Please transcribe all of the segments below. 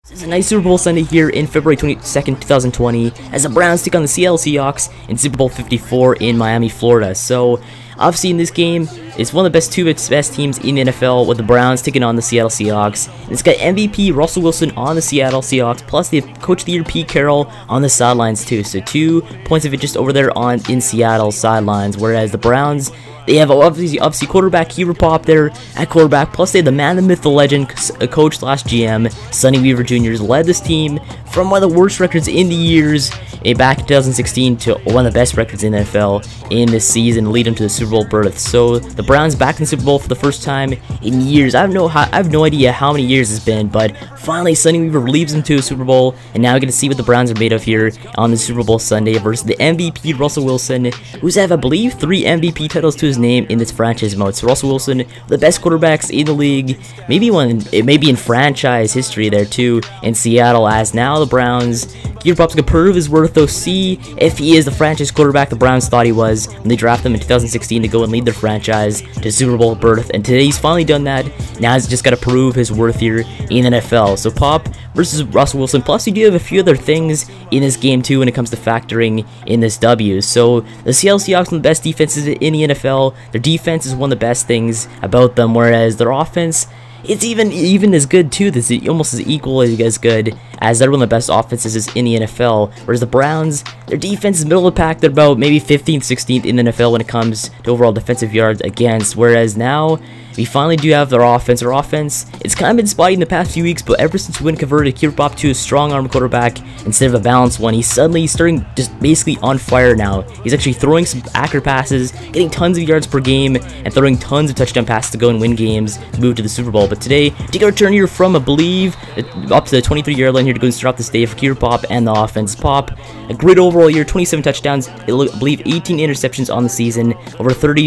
It's a nice Super Bowl Sunday here in February 22nd, 2020, as the Browns take on the Seattle Seahawks in Super Bowl 54 in Miami, Florida. So, obviously in this game, it's one of the two best teams in the NFL, with the Browns taking on the Seattle Seahawks. And it's got MVP Russell Wilson on the Seattle Seahawks, plus they have Coach of the Year Pete Carroll on the sidelines too. So 2 points of interest over there in Seattle sidelines, whereas the Browns, they have obviously quarterback Kiefer Paup there at quarterback, plus they have the man, the myth, the legend, coach / GM, Sonny Weaver Jr. led this team from one of the worst records in the years back in 2016 to one of the best records in the NFL in this season, lead them to the Super Bowl berth. So the Browns back in the Super Bowl for the first time in years. I have no idea how many years it's been, but finally Sonny Weaver leads them to a Super Bowl, and now we get to see what the Browns are made of here on the Super Bowl Sunday versus the MVP Russell Wilson, who's have, I believe, 3 MVP titles to his name in this franchise mode. So Russell Wilson, the best quarterbacks in the league, maybe in franchise history there too in Seattle. As now the Browns, Kiefer Paup's gonna prove his worth though, see if he is the franchise quarterback the Browns thought he was when they drafted him in 2016 to go and lead their franchise to Super Bowl berth, and today he's finally done that. Now he's just got to prove his worth here in the NFL. So Paup versus Russell Wilson, plus you do have a few other things in this game too when it comes to factoring in this W. So the Seattle Seahawks are the best defenses in the NFL. Their defense is one of the best things about them, whereas their offense, it's even as good too. This is almost as equal as good as they're one of the best offenses in the NFL. Whereas the Browns, their defense is middle of the pack. They're about maybe 15th, 16th in the NFL when it comes to overall defensive yards against. Whereas now we finally do have their offense. Their offense, it's kind of been spotty in the past few weeks, but ever since we converted Kiefer Paup to a strong arm quarterback instead of a balanced one, he's suddenly starting just basically on fire now. He's actually throwing some accurate passes, getting tons of yards per game, and throwing tons of touchdown passes to go and win games, move to the Super Bowl. But today, take a return here from, I believe, up to the 23-yard line here to go and start off this day for Kiefer Paup and the offense. Paup, a great overall year, 27 touchdowns, I believe 18 interceptions on the season, over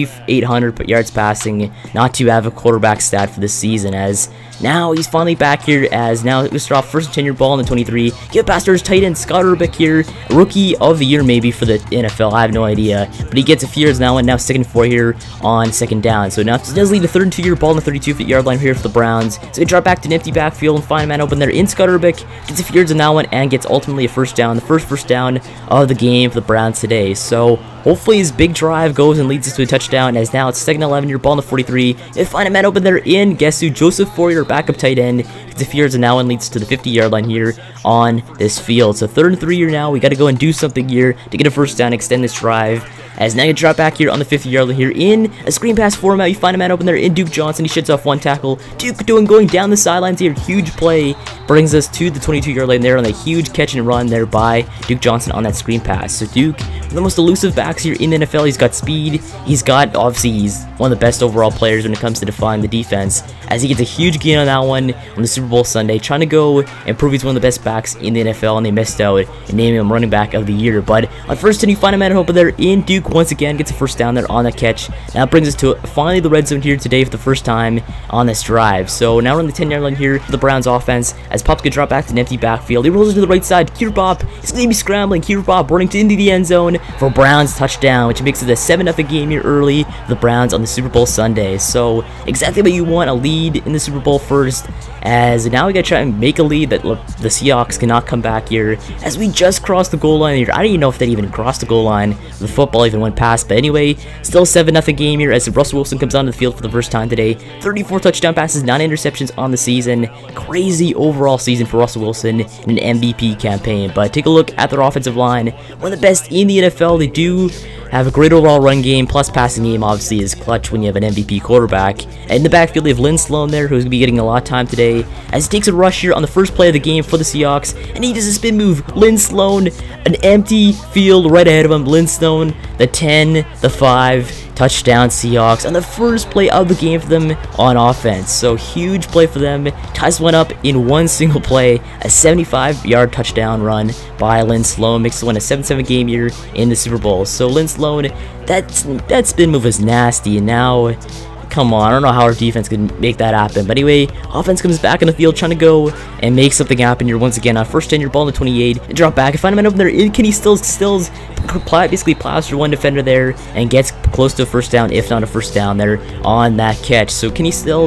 3,800 yards passing. Not too have a quarterback stat for this season, as now he's finally back here, as now we start off first and 10-yard ball in the 23, give it past his tight end Scott Urbick here, rookie of the year maybe for the NFL, I have no idea, but he gets a few yards now, and now 2nd and 4 here on 2nd down. So now he does lead the 3rd and 2-yard ball in the 32-yard line here for the Browns. So they drop back to an empty backfield and find a man open there in Scott Urbick, gets a few yards on that one, and gets ultimately a first down, the first down of the game for the Browns today. So hopefully his big drive goes and leads us to a touchdown, as now it's 2nd and 11-yard ball in the 43. They find a man open there in, guess who, Joseph Fourier, backup tight end, gets a few yards and now and leads to the 50-yard line here on this field. So 3rd and 3 here now, we got to go and do something here to get a first down, extend this drive. As now you drop back here on the 50-yard line here in a screen pass format. You find a man open there in Duke Johnson. He sheds off one tackle. Duke going down the sidelines here. Huge play brings us to the 22-yard line there on a huge catch and run there by Duke Johnson on that screen pass. So Duke, one of the most elusive backs here in the NFL. He's got speed. Obviously he's one of the best overall players when it comes to defying the defense, as he gets a huge gain on that one on the Super Bowl Sunday, trying to go and prove he's one of the best backs in the NFL, and they missed out and naming him running back of the year. But on first 10, you find a man open there in Duke. Once again gets a first down there on that catch. Now brings us to finally the red zone here today for the first time on this drive. So now we're on the 10-yard line here for the Browns offense, as Paup's gonna drop back to an empty backfield. He rolls to the right side. Kiefer Paup is gonna be scrambling. Kiefer Paup running into the end zone for Browns touchdown, which makes it a 7-0 game here early for the Browns on the Super Bowl Sunday. So exactly what you want, a lead in the Super Bowl first, as now we gotta try and make a lead that the Seahawks cannot come back here, as we just crossed the goal line here. I don't even know if they even crossed the goal line, the football even went past. But anyway, still 7-0 game here, as Russell Wilson comes onto the field for the first time today. 34 touchdown passes, 9 interceptions on the season. Crazy overall season for Russell Wilson in an MVP campaign. But take a look at their offensive line, one of the best in the NFL. They do have a great overall run game, plus passing game obviously is clutch when you have an MVP quarterback. And in the backfield, they have Lynn Sloan there, who's going to be getting a lot of time today, as he takes a rush here on the first play of the game for the Seahawks, and he does a spin move. Lynn Sloan, an empty field right ahead of him. Lynn Sloan, the 10, the 5, touchdown Seahawks on the first play of the game for them on offense. So huge play for them. Ties one up in one single play. A 75-yard touchdown run by Lynn Sloan makes it win a 7-7 game here in the Super Bowl. So Lynn Sloan, that spin move was nasty, and now, come on, I don't know how our defense could make that happen. But anyway, offense comes back on the field trying to go and make something happen here once again on first 10-yard ball in the 28. And drop back and find a man open there in Kenny Stills basically plows through one defender there and gets close to a first down, if not a first down there on that catch. So Kenny Stills,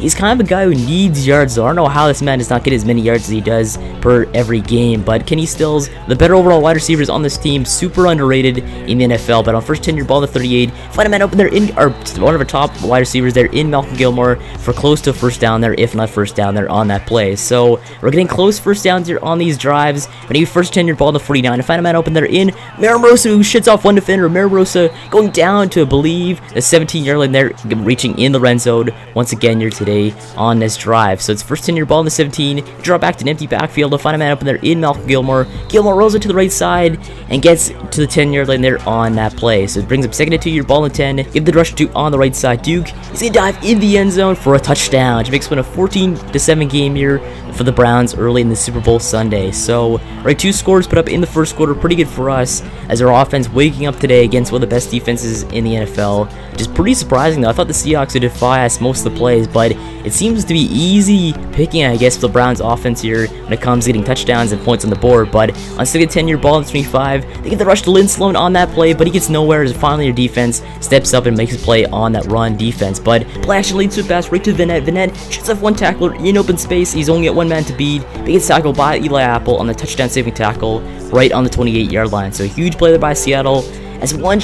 He's kind of a guy who needs yards, though. I don't know how this man does not get as many yards as he does per every game, but Kenny Stills, the better overall wide receivers on this team, super underrated in the NFL. But on first 10 ball to 38, find a man open there one of our top wide receivers there in Malcolm Gilmore for close to first down there, if not first down there on that play. So we're getting close first downs here on these drives. But maybe first 10 ball to 49, and find a man open there in Maramosa, who shits off one defender. Maramosa going down to, I believe, the 17-yard line there, reaching in the red zone once again here today on this drive. So it's first 10 ball in the 17, draw back to an empty backfield to find a man open there in Malcolm Gilmore. Gilmore rolls it to the right side and gets to the 10-yard line there on that play. So it brings up second and 2, ball and 10. Give the rush to Duke on the right side. Duke is going to dive in the end zone for a touchdown, which makes it a 14-7 game here for the Browns early in the Super Bowl Sunday. So, right, 2 scores put up in the first quarter, pretty good for us, as our offense waking up today against one of the best defenses in the NFL, which is pretty surprising though. I thought the Seahawks would defy us most of the plays, but it seems to be easy picking, I guess, for the Browns offense here when it comes to getting touchdowns and points on the board. But on second 10 ball in 25, they get the rush to Lynn Sloan on that play, but he gets nowhere as finally their defense steps up and makes a play on that run defense. But play action leads to a pass right to Vinette. Vinette shoots off one tackler in open space. He's only got one man to beat, but he gets tackled by Eli Apple on the touchdown saving tackle right on the 28-yard line. So a huge play there by Seattle, as one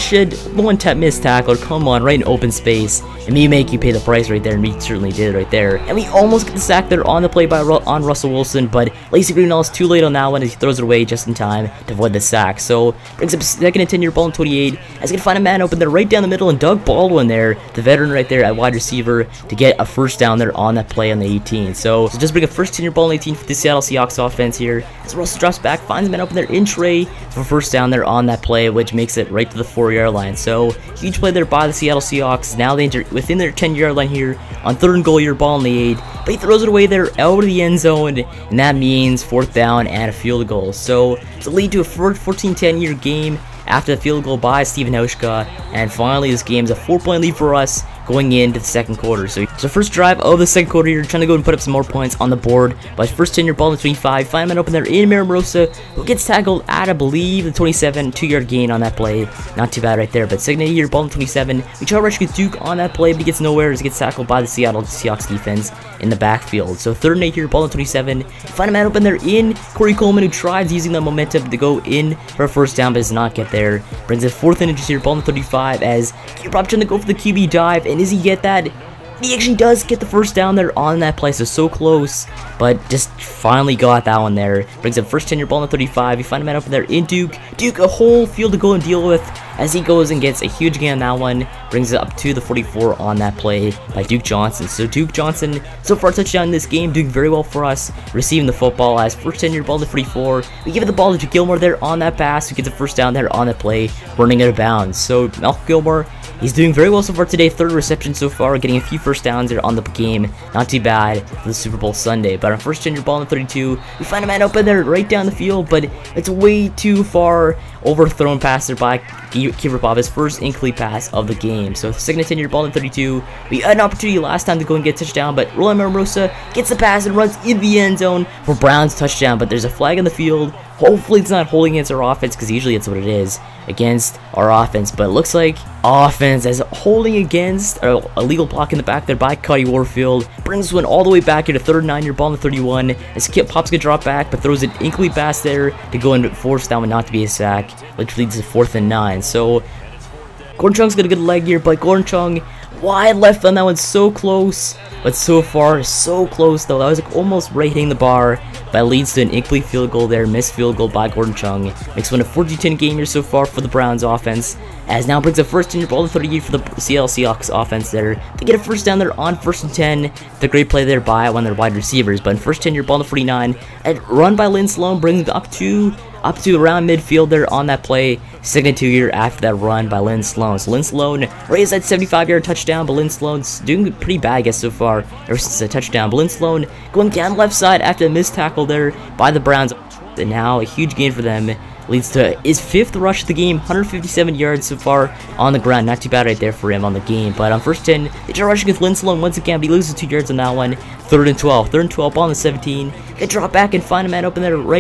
missed tackle, come on, right in open space, and me make you pay the price right there, and we certainly did right there. And we almost get the sack there on the play by on Russell Wilson, but Lacy Greenlaw is too late on that one as he throws it away just in time to avoid the sack. So brings up second and 10 ball in 28, as he can find a man open there right down the middle, and Doug Baldwin there, the veteran right there at wide receiver, to get a first down there on that play on the 18. So just bring a first 10 ball in 18 for the Seattle Seahawks offense here, as Russell drops back, finds a man open there in Trey for first down there on that play, which makes it right to the 4-yard line. So huge play there by the Seattle Seahawks. Now they enter within their 10-yard line here on third and goal, ball in the 8, but he throws it away there out of the end zone, and that means fourth down and a field goal. So to lead to a 14-10 game after the field goal by Steven Hauschka, and finally this game's a 4-point lead for us going into the second quarter. So first drive of the second quarter here, trying to go and put up some more points on the board. But first 10 ball in 25, find a man open there in Maramosa, who gets tackled at, I believe, the 27, 2-yard gain on that play. Not too bad right there. But second ball in 27, we try to rush Duke on that play, but he gets nowhere as he gets tackled by the Seattle Seahawks defense in the backfield. So third and 8 here, ball in 27, find a man open there in Corey Coleman, who tries using the momentum to go in for a first down, but does not get there. Brings it fourth and inches here, ball in 35, as Kiefer Paup trying to go for the QB dive, and does he get that? He actually does get the first down there on that play, so close, but just finally got that one there. Brings up first 10 ball in 35. You find a man open there in Duke. Duke, a whole field to go and deal with as he goes and gets a huge gain on that one. Brings it up to the 44 on that play by Duke Johnson. So Duke Johnson, so far touchdown in this game, doing very well for us, receiving the football as first 10 ball to 44. We give it the ball to Gilmore there on that pass, who gets a first down there on that play, running out of bounds. So Malcolm Gilmore, he's doing very well so far today. Third reception so far, getting a few first downs there on the game. Not too bad for the Super Bowl Sunday. But on first 10 ball in 32, we find a man open there right down the field, but it's way too far. Overthrown pass there by Kiefer Paup, his first incomplete pass of the game. So second and 10 ball in 32. We had an opportunity last time to go and get a touchdown, but Roland Maramosa gets the pass and runs in the end zone for Browns touchdown. But there's a flag on the field. Hopefully it's not holding against our offense, because usually it's what it is against our offense. But it looks like offense as holding against a illegal block in the back there by Cuddy Warfield. Brings one all the way back here to third and 9, ball in the 31. As Paup's gonna drop back, but throws an incomplete pass there to go and force that one not to be a sack, which leads to 4th and 9. So Gordon Chung's got a good leg here, but Gordon Chung wide left on that one, so close, but so far so close though. That was like almost right hitting the bar, but leads to an incomplete field goal there. Missed field goal by Gordon Chung. Makes one a 14-10 game here so far for the Browns offense, as now brings a first 10 ball to 38 for the Seattle Seahawks offense there. They get a first down there on first and 10. The great play there by one of their wide receivers, but in first 10 ball to 49, and run by Lynn Sloan brings it up to around midfield there on that play. Second 2 here after that run by Lynn Sloan. So Lynn Sloan raised that 75-yard touchdown, but Lynn Sloan's doing pretty bad, I guess, so far ever since the touchdown. But Lynn Sloan going down left side after a missed tackle there by the Browns, and now a huge gain for them. Leads to his 5th rush of the game, 157 yards so far on the ground. Not too bad right there for him on the game. But on first 10, they try rushing with Lynn Sloan once again, but he loses 2 yards on that one. Third and 12 ball on the 17. They drop back and find a man open there right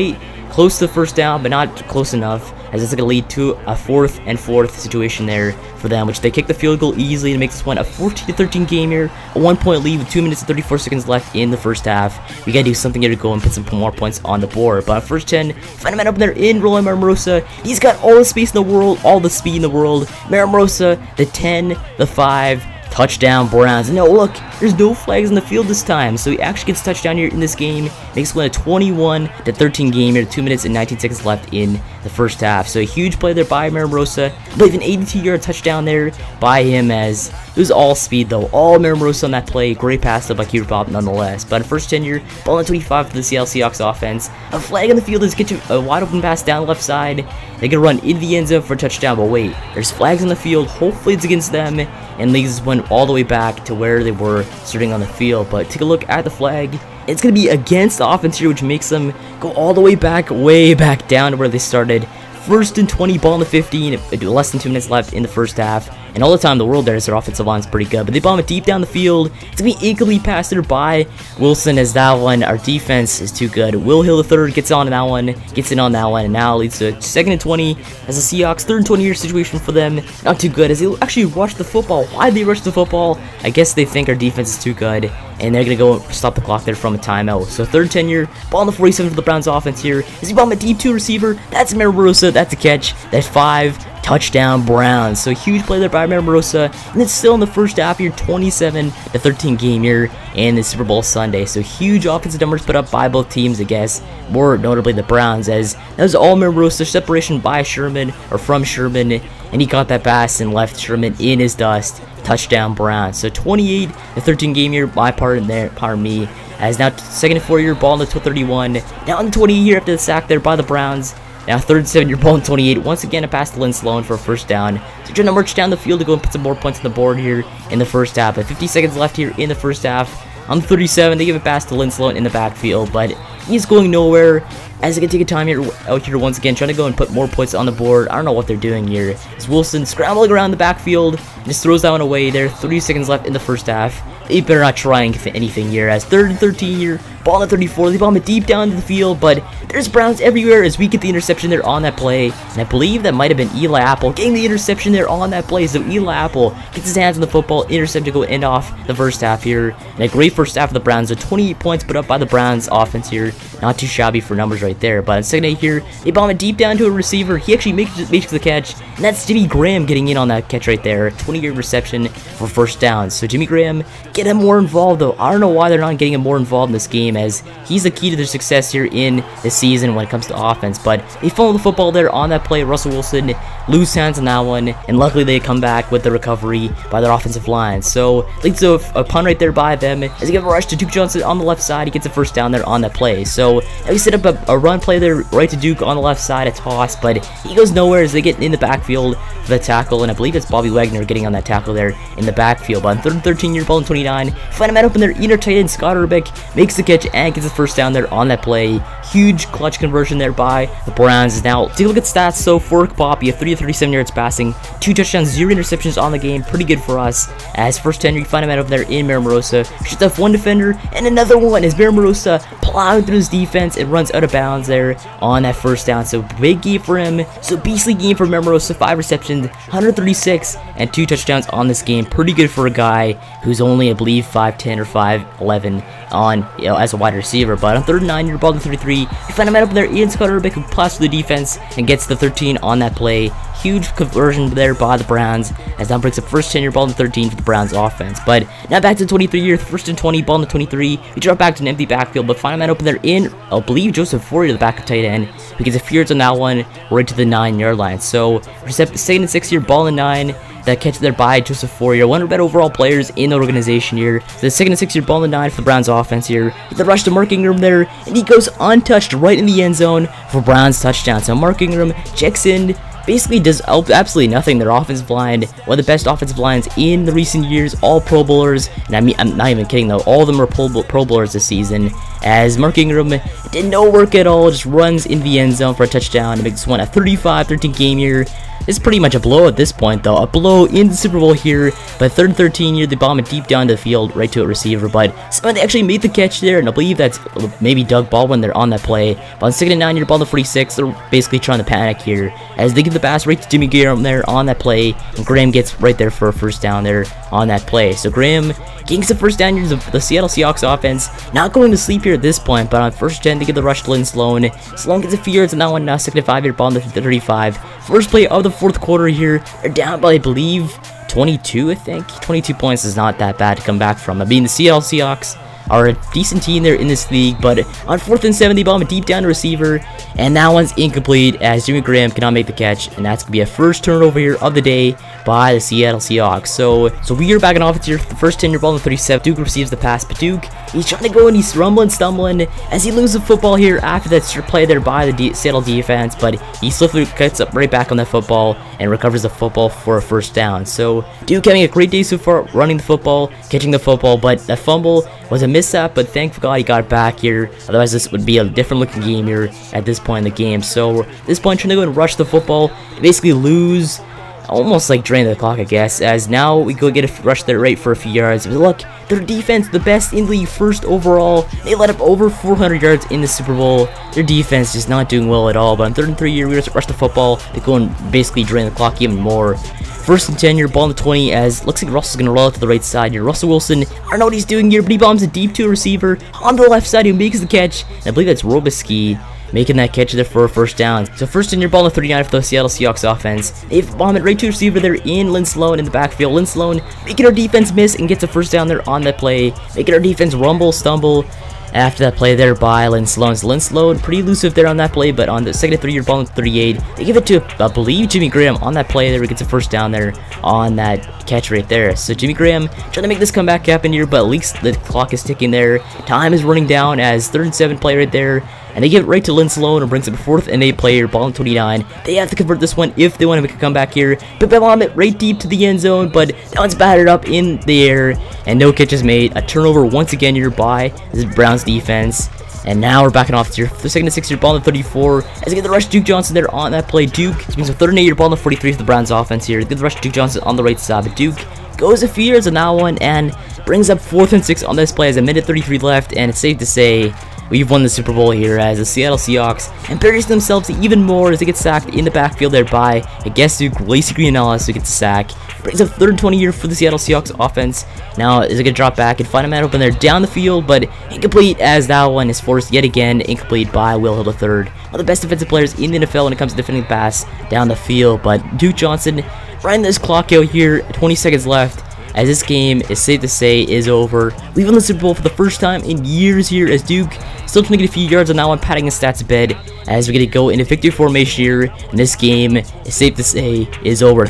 close to the first down, but not close enough, as it's going to lead to a 4th and 4 situation there for them, which they kick the field goal easily to make this one a 14-13 game here, a 1-point lead with 2 minutes and 34 seconds left in the first half. We got to do something here to go and put some more points on the board. But on first 10, find a man up there in Roland Marmarosa. He's got all the space in the world, all the speed in the world. Marmarosa, the 10, the 5, touchdown Browns. No, look, there's no flags in the field this time, so he actually gets a touchdown here in this game. Makes it a 21-13 game here, 2 minutes and 19 seconds left in the first half. So a huge play there by Marmarosa. I believe an 82-yard touchdown there by him, as it was all speed though. All Marmarosa on that play. Great pass though by Kiefer Paup nonetheless. But on first 10 here, ball on 25 for the Seattle Seahawks offense. A flag on the field is getting a wide open pass down the left side. They can run into the end zone for a touchdown, but wait, there's flags on the field. Hopefully it's against them, and leads this one all the way back to where they were starting on the field. But take a look at the flag. It's going to be against the offense here, which makes them go all the way back down to where they started. First and 20, ball in the 15, less than 2 minutes left in the first half. And all the time in the world there is their offensive line's pretty good. But they bomb it deep down the field. It's going to be incomplete pass there by Wilson, as that one, our defense is too good. Will Hill III gets on that one, gets in on that one, and now leads to 2nd and 20 as the Seahawks. 3rd and 20-year situation for them. Not too good, as they actually rush the football. Why did they rush the football? I guess they think our defense is too good, and they're going to go stop the clock there from a timeout. So 3rd tenure, ball on the 47 for the Browns offense here. As he bomb a deep 2 receiver, that's Marmarosa, that's a catch. That's 5. Touchdown Browns. So huge play there by Marmarosa, and it's still in the first half here, 27-13 game here in the Super Bowl Sunday. So huge offensive numbers put up by both teams, I guess, more notably the Browns, as that was all Marmarosa. Separation by Sherman, or from Sherman, and he caught that pass and left Sherman in his dust. Touchdown Browns. So 28-13 game here, my part in there, pardon me, as now 2nd and 4 year ball on the 31, down the 20 here after the sack there by the Browns. Now 3rd and 7-year ball in 28. Once again, a pass to Lynn Sloan for a first down. So trying to march down the field to go and put some more points on the board here in the first half. But 50 seconds left here in the first half. On 37, they give a pass to Lynn Sloan in the backfield, but he's going nowhere. As they can take a time here, out here once again, trying to go and put more points on the board. I don't know what they're doing here. It's Wilson scrambling around the backfield, just throws that one away there. 30 seconds left in the first half. They better not try anything here, as 3rd and 13 here, ball on the 34. They bomb it deep down to the field, but there's Browns everywhere as we get the interception there on that play. And I believe that might have been Eli Apple getting the interception there on that play. So Eli Apple gets his hands on the football, intercept to go end off the first half here. And a great first half of the Browns, with 28 points put up by the Browns offense here. Not too shabby for numbers right there. But in 2nd 8 here, they bomb it deep down to a receiver. He actually makes the catch, and that's Jimmy Graham getting in on that catch right there. 20-yard reception for first down. So Jimmy Graham, get him more involved though. I don't know why they're not getting him more involved in this game, as he's the key to their success here in the season when it comes to offense. But they follow the football there on that play. Russell Wilson lose hands on that one, and luckily they come back with the recovery by their offensive line. So leads to a punt right there by them as they give a rush to Duke Johnson on the left side. He gets a first down there on that play. So we set up a run play there right to Duke on the left side, a toss, but he goes nowhere as they get in the backfield for the tackle, and I believe it's Bobby Wagner getting on that tackle there in the backfield. But on 3rd and 13 year ball in 29, find a man open there, inner tight end Scott Urbick makes the catch and gets the first down there on that play. Huge clutch conversion there by the Browns. Now take a look at stats. So for Paup, you have 30 to 37 yards passing, 2 touchdowns, 0 interceptions on the game. Pretty good for us. As first 10, you find a man over there in Marmarosa, shoots off one defender and another one as Marmarosa plowing through his defense and runs out of bounds there on that first down. So big game for him. So beastly game for Marmarosa. 5 receptions, 136 and 2 touchdowns on this game. Pretty good for a guy who's only, I believe, 5'10 or 5'11 on, as a wide receiver. But on 3rd and 9, your ball to 33, you find a man up there, Ian Scott Urbick, who plows through the defense and gets the 13 on that play. Huge conversion there by the Browns, as that breaks up first 10-year ball to 13 for the Browns offense. But now back to 23-year, 1st and 20, ball in the 23. We drop back to an empty backfield, but find a man open there in, I believe, Joseph Fourier, the backup tight end, who gets a few yards on that one, right to the 9-yard line. So, 2nd and 6-year ball in 9. That catch there by Joseph Fourier, one of the better overall players in the organization here. So the 2nd and 6-year ball in 9 for the Browns offense here. The rush to Mark Ingram there, and he goes untouched right in the end zone for Browns touchdown. So Mark Ingram checks in, basically does absolutely nothing. Their offensive line, one of the best offensive lines in the recent years, all Pro Bowlers, and I mean, I'm not even kidding though, all of them are Pro Bowlers this season, as Mark Ingram did no work at all, just runs in the end zone for a touchdown to make this one a 35-13 game here. It's pretty much a blow at this point, though. A blow in the Super Bowl here. But 3rd and 13 here, they bomb it deep down to the field, right to a receiver. But somehow they actually made the catch there, and I believe that's maybe Doug Baldwin. They're on that play. But on 2nd and 9 here, ball to 46, they're basically trying to panic here as they give the pass right to Jimmy Graham there on that play, and Graham gets right there for a first down there on that play. So Graham getting some first down here. The Seattle Seahawks offense not going to sleep here at this point, but on 1st gen they get the rush to Lynn Sloan. Sloan gets a few yards on that one. Now 2nd and 5 here, ball to 35. First play of the 4th quarter here. They're down by, I believe, 22, I think. 22 points is not that bad to come back from. I mean, the Seattle Seahawks are a decent team there in this league, but on 4th and 7, they bomb it deep down to receiver, and that one's incomplete as Jimmy Graham cannot make the catch, and that's going to be a first turnover here of the day by the Seattle Seahawks. So we are back in offense here. The first 10-yard ball on 37. Duke receives the pass, but Duke, he's trying to go and he's rumbling, stumbling as he loses the football here after that play there by the Seattle defense, but he swiftly cuts up right back on that football and recovers the football for a first down. So Duke having a great day so far, running the football, catching the football, but that fumble was a mishap, but thank God he got it back here. Otherwise, this would be a different looking game here at this point in the game. So at this point, trying to go and rush the football, basically lose, almost like drain the clock, I guess, as now we go get a rush there right for a few yards. But look, their defense, the best in the league, 1st overall. They let up over 400 yards in the Super Bowl. Their defense just not doing well at all. But on 3rd and 3 here, we just rush the football to go and basically drain the clock even more. 1st and 10 here, ball on the 20, as looks like Russell's gonna roll out to the right side here. Russell Wilson, I don't know what he's doing here, but he bombs it deep to a receiver on the left side who makes the catch. And I believe that's Robisky making that catch there for a first down. So 1st and 10 ball on the 39 for the Seattle Seahawks offense. They've bombed it right to a receiver there in Lynn Sloan in the backfield. Lynn Sloan making our defense miss and gets a first down there on that play, making our defense rumble, stumble after that play there by Lynn Sloan. So Lynn Sloan pretty elusive there on that play, but on the 2nd and 3-yard ball on 38, they give it to, I believe, Jimmy Graham on that play there. He gets a first down there on that catch right there. So Jimmy Graham trying to make this comeback happen here, but at least the clock is ticking there. Time is running down as 3rd and 7 play right there. And they give it right to Lynn Sloan and brings up a 4th and 8 player, ball on 29. They have to convert this one if they want to make a comeback here. But they bomb it right deep to the end zone, but that one's battered up in the air, and no catch is made. A turnover once again here by the Browns defense. And now we're back in offense here. The 2nd and 6-yard ball on the 34. As they get the rush, Duke Johnson there on that play. Duke brings a 3rd and 8-yard ball on the 43 for the Browns offense here. They get the rush, Duke Johnson on the right side, but Duke goes a few yards on that one and brings up 4th and 6 on this play as a minute 33 left, and it's safe to say we've won the Super Bowl here as the Seattle Seahawks embarrass themselves even more as they get sacked in the backfield there by, I guess, Duke, Lacey Green-Ellis, who gets a sack. Brings up 3rd and 20 here for the Seattle Seahawks offense. Now is it going to drop back and find a man open there down the field, but incomplete as that one is forced yet again incomplete by Will Hill III. One of the best defensive players in the NFL when it comes to defending the pass down the field, but Duke Johnson running this clock out here, 20 seconds left. As this game is safe to say is over. We've won the Super Bowl for the first time in years here as Duke still trying to get a few yards on that one, patting his stats a bit as we get to go into victory formation here. And this game is safe to say is over.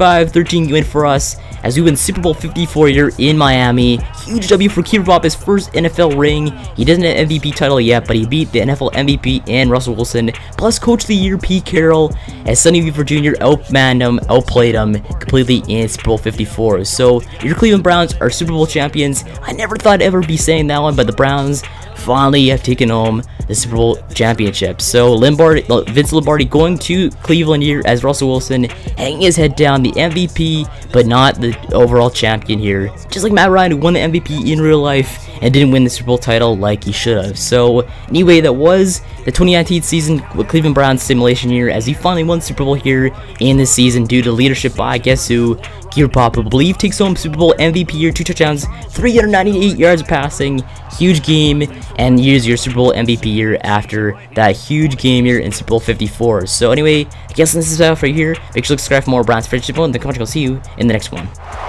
35-13 win for us as we win Super Bowl 54 here in Miami. Huge W for Kiefer Paup, his first NFL ring. He doesn't have an MVP title yet, but he beat the NFL MVP and Russell Wilson, plus Coach of the Year Pete Carroll, as Sonny Weaver Jr. outmanned him, outplayed him completely in Super Bowl 54. So your Cleveland Browns are Super Bowl champions. I never thought I'd ever be saying that one, but the Browns finally have taken home the Super Bowl championship. So Vince Lombardi going to Cleveland here as Russell Wilson hanging his head down, the MVP, but not the overall champion here. Just like Matt Ryan, who won the MVP in real life and didn't win the Super Bowl title like he should have. So anyway, that was the 2019 season with Cleveland Browns simulation year as he finally won the Super Bowl here in this season due to leadership by, guess who, Kiefer Paup, who I believe takes home Super Bowl MVP year, 2 touchdowns, 398 yards of passing, huge game, and here's your Super Bowl MVP year after that huge game here in Super Bowl 54. So anyway, I guess this is all for here. Make sure to subscribe for more Browns Friendship, and the comment. I'll see you in the next one.